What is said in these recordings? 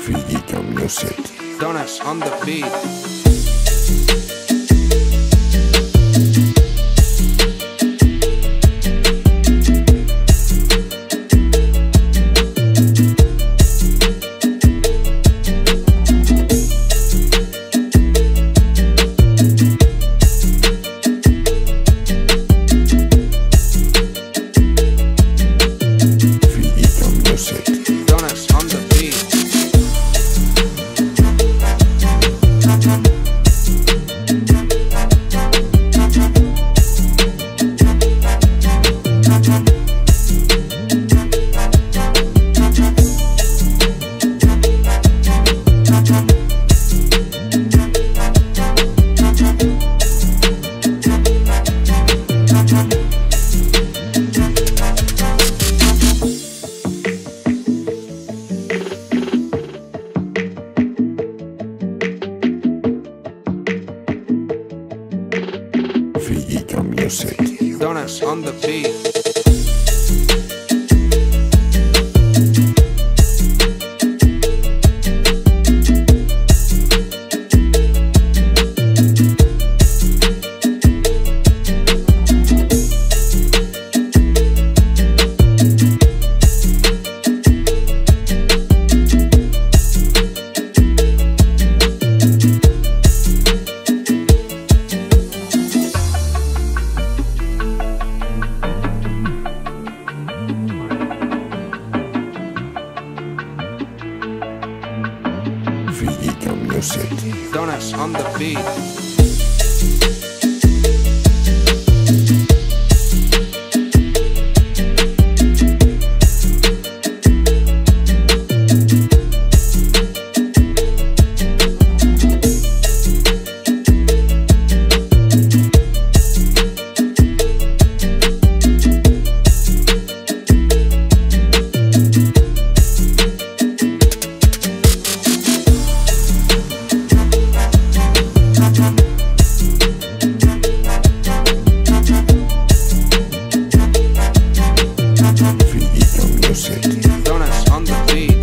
Figika Music. Donuts on the beat. Donuts on the beat. Figika Music. Donuts on the beat. Figika Music. Donuts on the beat. Figika Music. Donuts on the beat.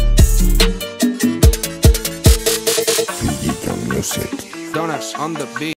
Figika Music. Donuts on the beat.